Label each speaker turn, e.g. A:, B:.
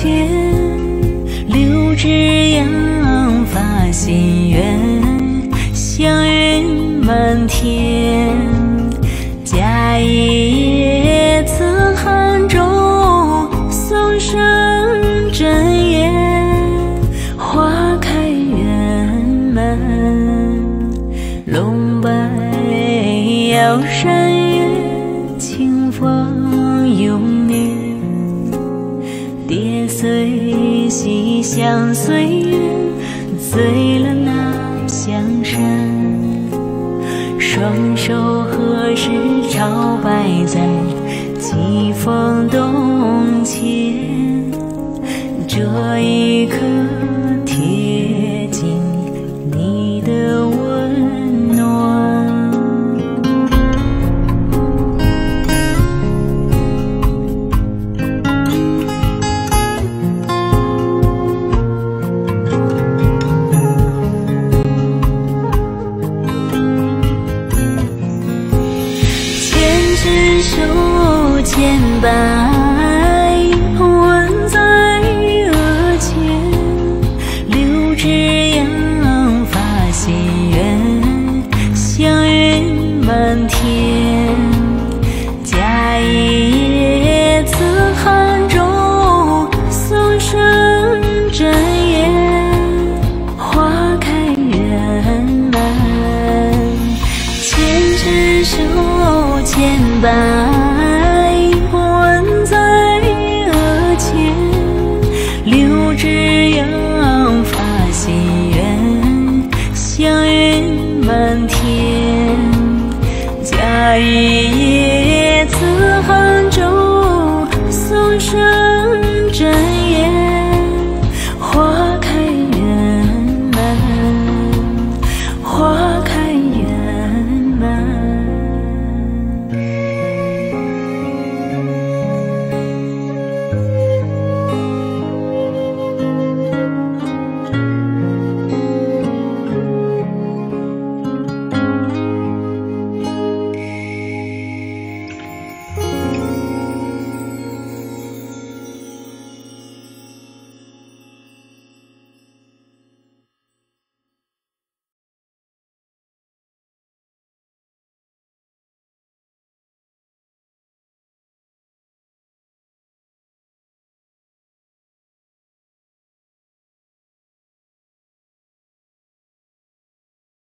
A: 前，柳枝扬发心愿，祥云满天。佳夜自寒中，松声真言，花开圆满。龙摆摇山月，清风永绵。蝶随溪向岁月，醉了那香山。双手合十朝拜在疾风洞前，这一刻贴近你的温暖。执手千百，吻在额前，柳枝扬发心愿，祥云满天。佳夜自寒中，松声真言，花开圆满。牵执手千百，